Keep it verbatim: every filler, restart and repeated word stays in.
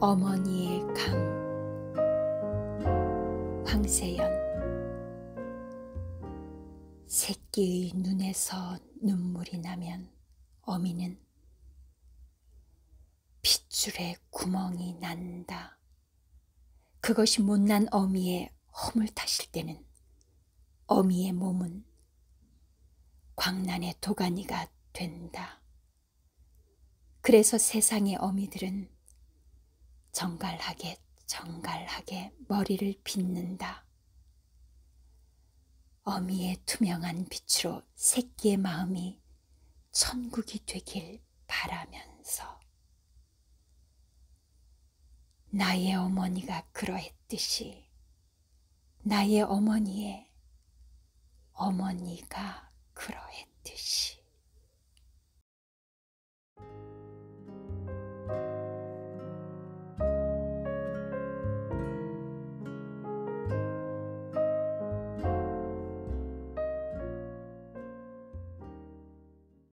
어머니의 강. 황세연. 새끼의 눈에서 눈물이 나면 어미는 핏줄에 구멍이 난다. 그것이 못난 어미의 허물 탓일 때는 어미의 몸은 광란의 도가니가 된다. 그래서 세상의 어미들은 정갈하게 정갈하게 머리를 빗는다. 어미의 투명한 빛으로 새끼의 마음이 천국이 되길 바라면서. 나의 어머니가 그러했듯이 나의 어머니의 어머니가 그러했다.